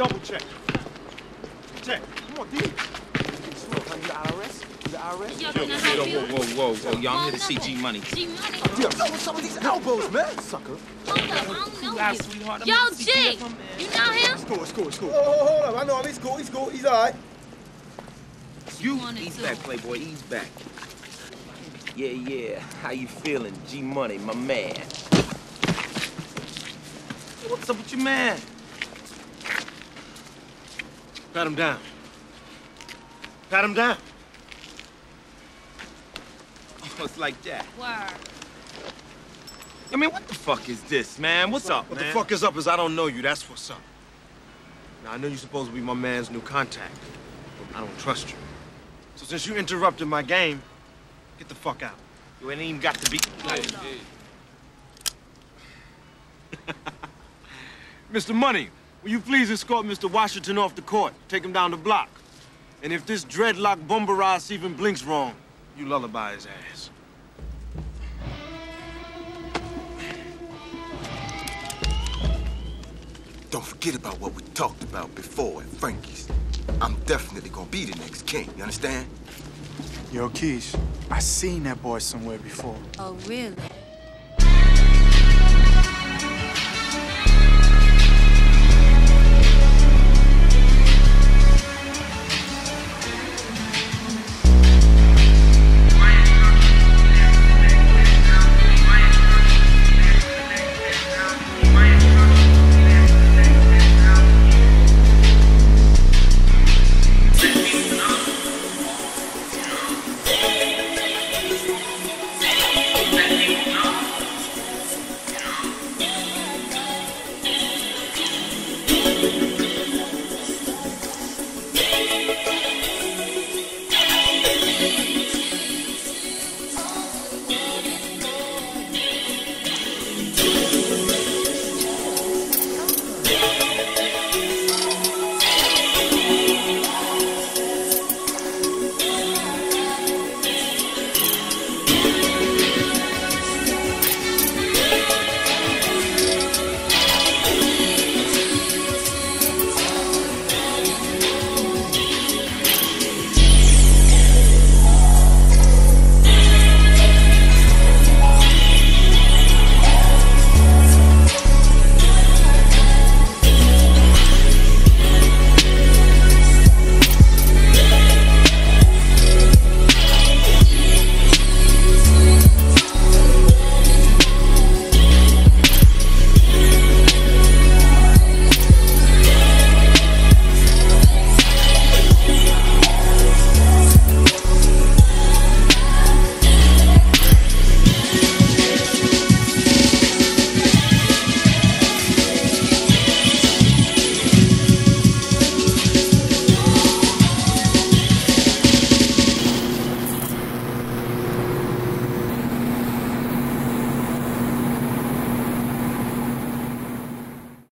double check. Check. Come on, D. You the IRS? You the IRS? Yo, can I help you? Whoa. Y'all, I'm here to see G-Money. G-Money. Yo, what's up with these elbows, man? Sucker. Hold up, I don't know you. Yo, G, you know him? It's cool. Hold up. I know him. He's cool. He's all right. Ease back, Playboy, ease back. Yeah. How you feeling, G-Money, my man? What's up with your man? Pat him down. Pat him down. Oh, it's like that. Word. I mean, what the fuck is this, man? What's up, What man? the fuck is up is I don't know you. That's what's up. Now, I know you're supposed to be my man's new contact, but I don't trust you. So since you interrupted my game, get the fuck out. You ain't even got to be... Mr. Money, will you please escort Mr. Washington off the court? Take him down the block. And if this dreadlock bumper ass even blinks wrong, you lullaby his ass. Don't forget about what we talked about before at Frankie's. I'm definitely gonna be the next king, you understand? Yo, Keish, I seen that boy somewhere before. Oh, really?